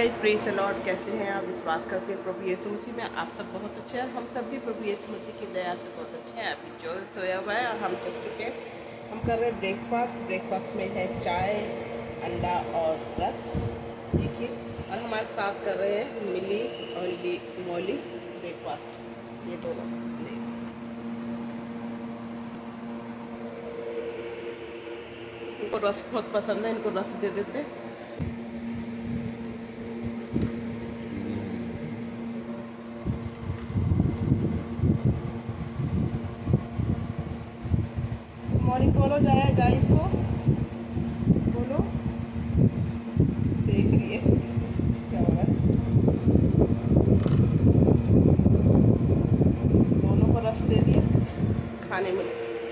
Guys, praise the Lord. कैसे हैं आप? विश्वास करते हैं प्रभु यीशु मसीह में आप सब बहुत अच्छे हैं। हम सब भी प्रभु यीशु मसीह की दया से बहुत अच्छे हैं। अभी जो सोया हुआ है और हम जग चुके हैं। हम कर रहे हैं ब्रेकफास्ट में है चाय, अंडा और रस, देखिए। और हमारे साथ कर रहे हैं मिली और मौली ब्रेकफास्ट, ये दोनों। इनको रस बहुत पसंद है, इनको रस दे देते हैं। मॉर्निंग बोलो जाएगा इसको, बोलो। देख रही है क्या हो रहा है। दोनों को रस दे दिया खाने में।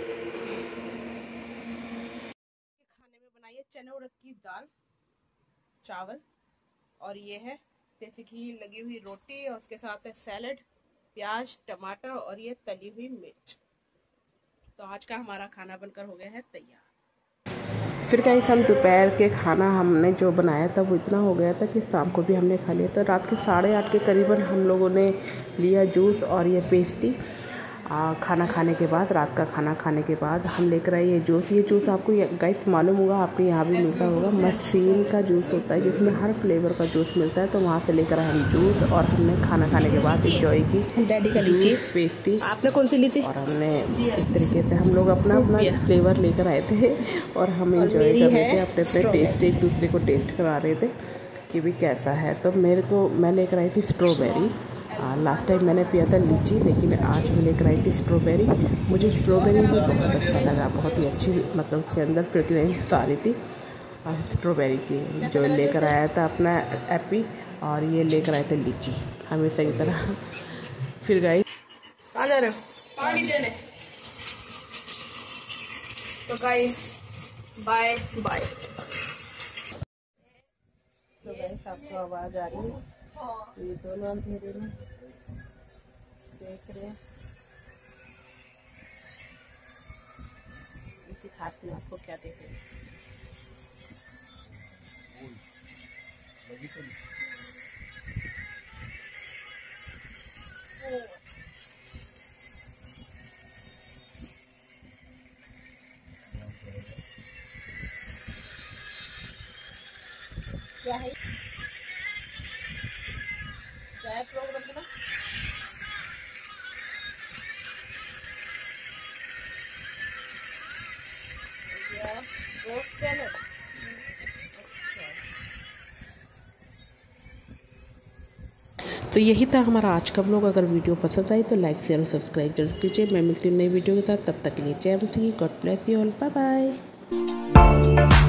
खाने में बनाई है चने उड़द की दाल, चावल, और ये है जैसे घी लगी हुई रोटी, और उसके साथ है सैलेड, प्याज, टमाटर और ये तली हुई मिर्च। तो आज का हमारा खाना बनकर हो गया है तैयार। फिर गाइस, हम दोपहर के खाना हमने जो बनाया था वो इतना हो गया था कि शाम को भी हमने खा लिया था। रात के 8:30 के करीबन हम लोगों ने लिया जूस और ये पेस्ट्री। खाना खाने के बाद, रात का खाना खाने के बाद हम लेकर आए ये जूस आपको गाइस मालूम होगा, आपके यहाँ भी मिलता होगा। मशीन का जूस होता है जिसमें हर फ्लेवर का जूस मिलता है। तो वहाँ से लेकर आए हम जूस, और हमने खाना खाने के बाद इंजॉय की डैडी का जूस, पेस्ट्री। आपने कौन सी ली थी? और हमने इस तरीके से हम लोग अपना फ्लेवर लेकर आए थे और हम इंजॉय कर रहे थे, अपने अपने टेस्ट एक दूसरे को टेस्ट करा रहे थे कि भी कैसा है। तो मैं लेकर आई थी स्ट्रॉबेरी। लास्ट टाइम मैंने पिया था लीची, लेकिन आज मैं लेकर आई थी स्ट्रॉबेरी। मुझे स्ट्रॉबेरी भी बहुत अच्छा लगा, बहुत ही अच्छी, मतलब उसके अंदर फ्रेगरेंस सारी थी स्ट्रॉबेरी की। जो लेकर आया था अपना एप्पी, और ये लेकर आए थे लीची, हमेशा की तरह। फिर गाइस आ जा रहे हो पानी देने, तो गाइस बाय बाय। तो गाइस आपको आवाज़ आ रही है, ये दोनों अंधेरे में देख रहे हैं। दिखाती हूँ आपको क्या देख रहे हैं। क्या है प्रोग्राम बना? तो यही था हमारा आज का व्लॉग। अगर वीडियो पसंद आई तो लाइक, शेयर और सब्सक्राइब जरूर कीजिए। मैं मिलती हूँ नई वीडियो के साथ, तब तक के लिए जय मसीह, God bless you all, bye bye.